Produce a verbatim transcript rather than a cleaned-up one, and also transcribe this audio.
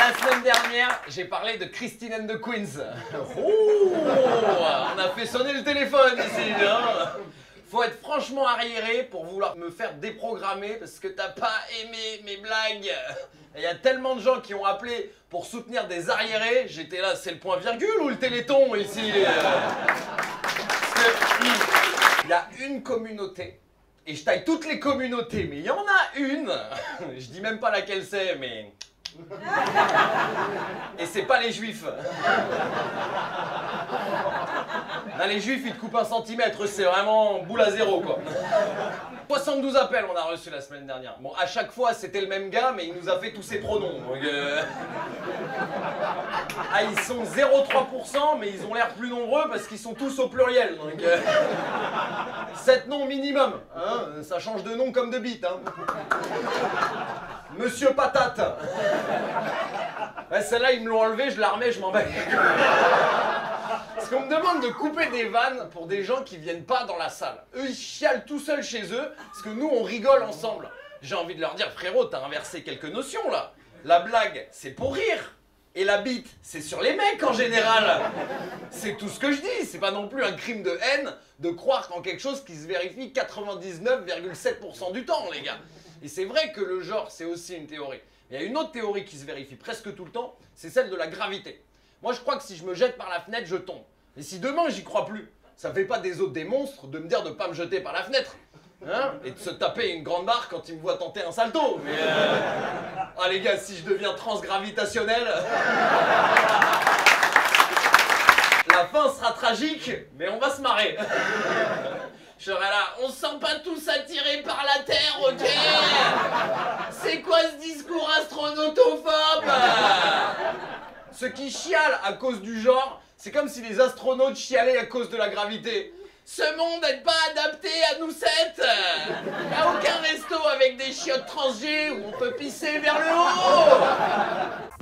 La semaine dernière, j'ai parlé de Christine and the Queens. Oh, on a fait sonner le téléphone ici, hein. Faut être franchement arriéré pour vouloir me faire déprogrammer parce que t'as pas aimé mes blagues. Il y a tellement de gens qui ont appelé pour soutenir des arriérés, j'étais là, c'est le point virgule ou le téléthon ici? Il y a une communauté, et je taille toutes les communautés, mais il y en a une, je dis même pas laquelle c'est, mais... Et c'est pas les juifs. Là, les juifs, ils te coupent un centimètre, c'est vraiment boule à zéro, quoi. soixante-douze appels on a reçu la semaine dernière. Bon, à chaque fois, c'était le même gars, mais il nous a fait tous ses pronoms. Donc, euh... Ah, ils sont zéro virgule trois pour cent, mais ils ont l'air plus nombreux parce qu'ils sont tous au pluriel. Donc, euh... sept noms minimum. Hein, ça change de nom comme de bite. Hein. Monsieur Patate. Ouais, celle-là, ils me l'ont enlevé, je la remets, je m'en vais. Parce qu'on me demande de couper des vannes pour des gens qui viennent pas dans la salle. Eux, ils chialent tout seuls chez eux, parce que nous, on rigole ensemble. J'ai envie de leur dire, frérot, t'as inversé quelques notions, là. La blague, c'est pour rire. Et la bite, c'est sur les mecs, en général. C'est tout ce que je dis. C'est pas non plus un crime de haine de croire qu'en quelque chose qui se vérifie quatre-vingt-dix-neuf virgule sept pour cent du temps, les gars. Et c'est vrai que le genre, c'est aussi une théorie. Il y a une autre théorie qui se vérifie presque tout le temps, c'est celle de la gravité. Moi, je crois que si je me jette par la fenêtre, je tombe. Et si demain, j'y crois plus, ça fait pas des autres des monstres de me dire de pas me jeter par la fenêtre. Hein? Et de se taper une grande barre quand ils me voient tenter un salto. Mais euh... ah les gars, si je deviens transgravitationnel... La fin sera tragique, mais on va se marrer. Je serai là, on se sent pas tous attirés par la Terre, ok? C'est quoi ce discours astronautophobe? Ceux qui chialent à cause du genre, c'est comme si les astronautes chialaient à cause de la gravité. Ce monde n'est pas adapté à nous sept. Y a aucun resto avec des chiottes transgées où on peut pisser vers le haut.